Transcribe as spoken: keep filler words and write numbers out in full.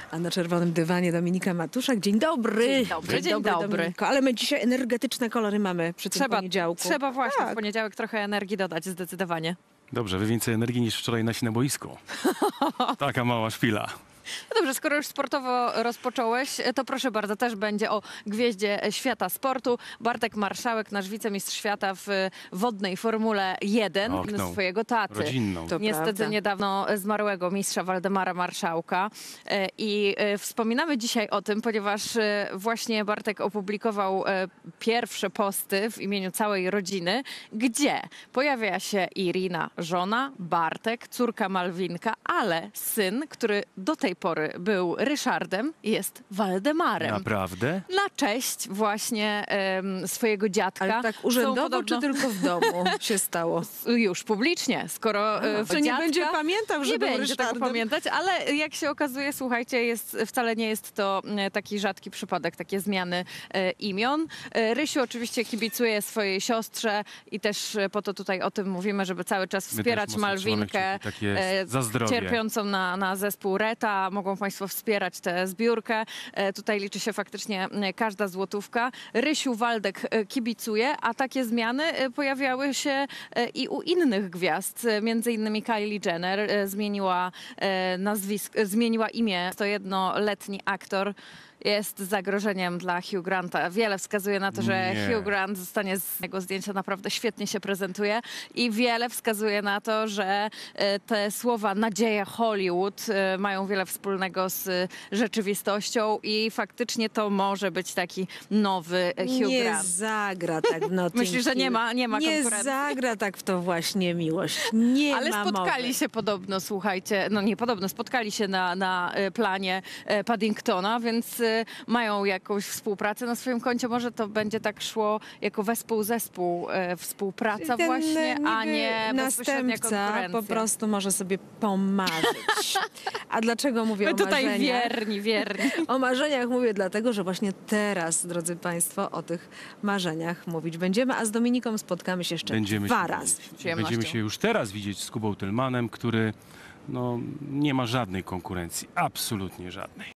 A na czerwonym dywanie Dominika Matuszak. Dzień dobry. Dzień dobry, dzień dobry. Dominiko. Ale my dzisiaj energetyczne kolory mamy przy tym Trzeba, poniedziałku. trzeba właśnie Tak. w poniedziałek trochę energii dodać, zdecydowanie. Dobrze, wy więcej energii niż wczoraj nasi na boisku. Taka mała szpila. No dobrze, skoro już sportowo rozpocząłeś, to proszę bardzo, też będzie o gwieździe świata sportu. Bartek Marszałek, nasz wicemistrz świata w wodnej Formule jeden, Oknął. swojego taty. Rodzinną. To Niestety prawda. niedawno zmarłego mistrza Waldemara Marszałka. E, I e, wspominamy dzisiaj o tym, ponieważ e, właśnie Bartek opublikował e, pierwsze posty w imieniu całej rodziny, gdzie pojawia się Irina, żona, Bartek, córka Malwinka, ale syn, który do tej pory był Ryszardem, jest Waldemarem. Naprawdę? Na cześć właśnie em, swojego dziadka. Ale tak Są urzędowo, podobno- czy tylko w domu się stało? Już publicznie, skoro e, w Czy nie dziadka będzie pamiętał, że nie był będzie tego Ryszardem? pamiętać, ale jak się okazuje, słuchajcie, jest, wcale nie jest to e, taki rzadki przypadek, takie zmiany e, imion. E, Rysiu oczywiście kibicuje swojej siostrze i też e, po to tutaj o tym mówimy, żeby cały czas My wspierać też mocno Malwinkę, trzymamy kciuki. Tak jest. e, Za zdrowie. cierpiącą na, na zespół Reta. Mogą Państwo wspierać tę zbiórkę. E, Tutaj liczy się faktycznie e, każda złotówka. Rysiu Waldek e, kibicuje, a takie zmiany e, pojawiały się e, i u innych gwiazd. E, Między innymi Kylie Jenner e, zmieniła e, nazwisko, e, zmieniła imię. To jednoletni aktor jest zagrożeniem dla Hugh Granta. Wiele wskazuje na to, że Nie. Hugh Grant zostanie z jego zdjęcia, naprawdę świetnie się prezentuje i wiele wskazuje na to, że e, te słowa nadzieja Hollywood e, mają wiele wspólnego z e, rzeczywistością i faktycznie to może być taki nowy e, Hugh Nie Grant. zagra tak w Notting Myślisz, że nie Hill. ma- nie ma Nie konkurencji? zagra tak w to właśnie miłość. Nie Ale ma spotkali mowy. się podobno, słuchajcie, no nie podobno, spotkali się na, na e, planie e, Paddingtona, więc e, mają jakąś współpracę na swoim koncie. Może to będzie tak szło jako wespół zespół, e, współpraca Ten właśnie, a niby nie bezpośrednia następca konkurencja. po prostu może sobie pomarzyć. A dlaczego mówię My o tutaj marzeniach? wierni, wierni. O marzeniach mówię dlatego, że właśnie teraz, drodzy Państwo, o tych marzeniach mówić będziemy, a z Dominiką spotkamy się jeszcze Będziemy dwa się, razy. Przyjemnością. będziemy się już teraz widzieć z Kubą Tylmanem, który no, nie ma żadnej konkurencji. Absolutnie żadnej.